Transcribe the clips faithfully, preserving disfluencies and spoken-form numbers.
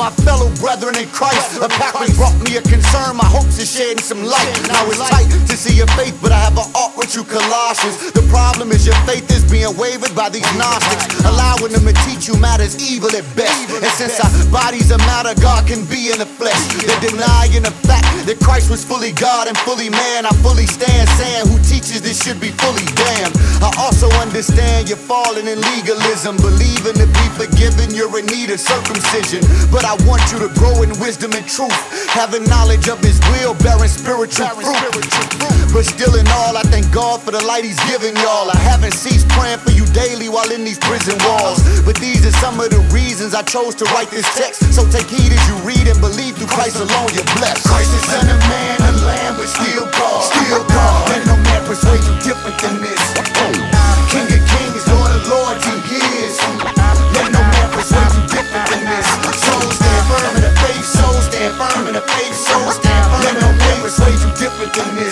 my fellow brethren in Christ. A Packers brought me a concern, my hopes is shedding some light. Now it's tight to see your faith, but I have an art with you Colossians. The problem is your faith is being wavered by these Gnostics, allowing them to teach you matters evil at best. And since our bodies are matter, God can be in the flesh. They're denying the fact that Christ was fully God and fully man. I fully stand saying who teaches this should be fully damned. I also understand you're falling in legalism, believing to be forgiven, you're in need of circumcision. But I want you to grow in wisdom and truth, having knowledge of His will, bearing spiritual fruit. But still in all, I thank God for the light He's given y'all. I haven't ceased praying for you daily while in these prison walls. But these are some of the reasons I chose to write this text. So take heed as you read and believe through Christ alone you're blessed. Christ is Son of Man, a Lamb, but still God. Still God. Let no man persuade you different than this. King of Kings, Lord of Lords, He is. Let no man persuade you different than this. Soul stand firm in the faith, soul stand firm in the faith, soul stand firm. Let no man persuade you different than this.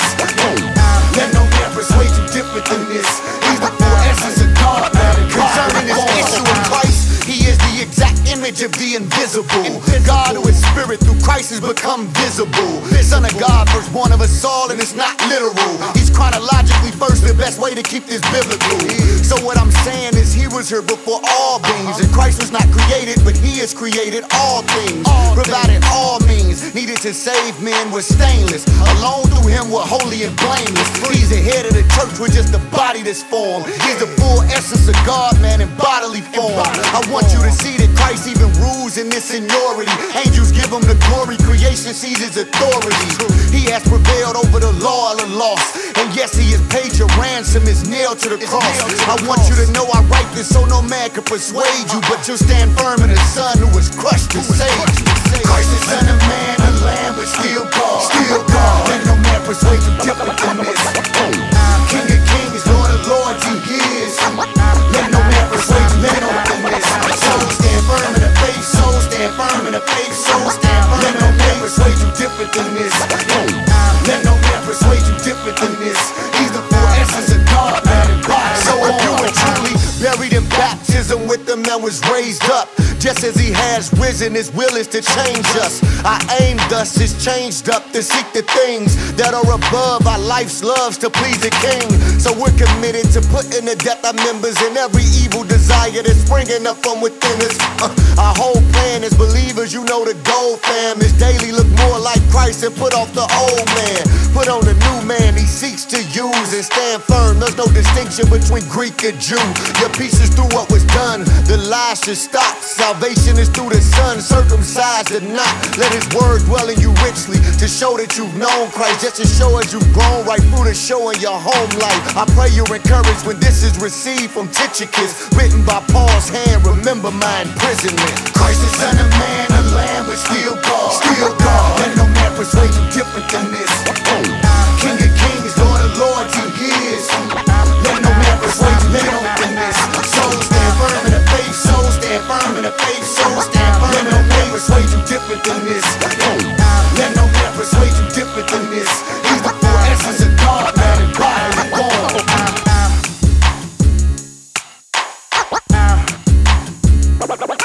Let no man persuade you different than this. He's the full essence of God. Concerning this issue in Christ, He is the exact image of the invisible. God who is spirit through Christ has become visible. Son of God, first born of us all, and it's not literal. He's chronologically first, the best way to keep this biblical. So what I'm saying is He was here before all beings, and Christ was not created, but He has created all things, provided all means needed to save men was stainless. Alone through Him we're holy and blameless. He's the head of the church, we're just the body that's formed. He's the full essence of God, man, in bodily form. I want you to see that Christ even rules in this seniority. Angels give Him the glory, creation sees His authority. He has prevailed over the law of the lost, and yes, He has paid your ransom, is nailed to the cross. I want you to know I write this so no man can persuade you, but you'll stand firm in the Son who was crushed to save you. Christ is Son of Man, a Lamb, but still God. Still God. Let no man persuade you different than this. King of Kings, Lord of Lords, He is. Let no man persuade you different than this. Soul stand firm in the faith, soul stand firm in the faith, soul stand firm. Let no man persuade you different than this. Let no man persuade you different than this. He's the full essence of God, man, and God. So if you were truly buried in baptism with Him and was raised up, just as He has risen, His will is to change us. Our aim thus is changed up to seek the things that are above our life's loves to please the King. So we're committed to putting to death our members and every evil desire that's springing up from within us. Uh, our whole plan as believers, you know the goal, fam, is daily look more like Christ and put off the old man. Put on the new man He seeks to use and stand firm. There's no distinction between Greek and Jew. Your peace is through what was done, the lies should stop. Salvation is through the Son, circumcised or not. Let His word dwell in you richly to show that you've known Christ, just to show as you've grown right through the show in your home life. I pray you're encouraged when this is received from Tychicus, written by Paul's hand. Remember my imprisonment. Christ is Son of Man, a Lamb, but still God. Still God. Let no man persuade you different than this. King of Kings, Lord of Lords, He is. Let no man persuade you different than this. Soul stand firm in the faith, soul stand firm in the faith, soul stand firm. Let no man persuade you different than this. Let no man persuade you different than this. He's the full essence of God, man, and bodily form.